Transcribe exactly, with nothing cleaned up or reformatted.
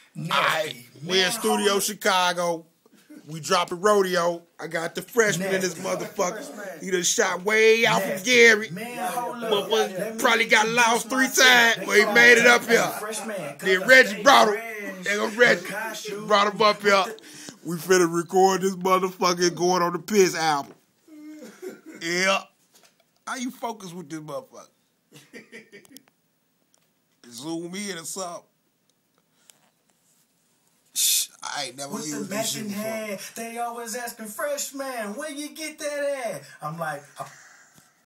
Alright, we in Studio Chicago. We dropping Rodeo. I got the freshman in this motherfucker. He done shot way out from Gary. Motherfucker probably got lost three times, but he made it up here. Then Reggie brought him. They go Reggie brought him up here. We finna record this motherfucker going on the Piss album. Yeah. How you focus with this motherfucker? Zoom in or something. I ain't never used this shit before. They always asking, Freshman, where you get that at? I'm like,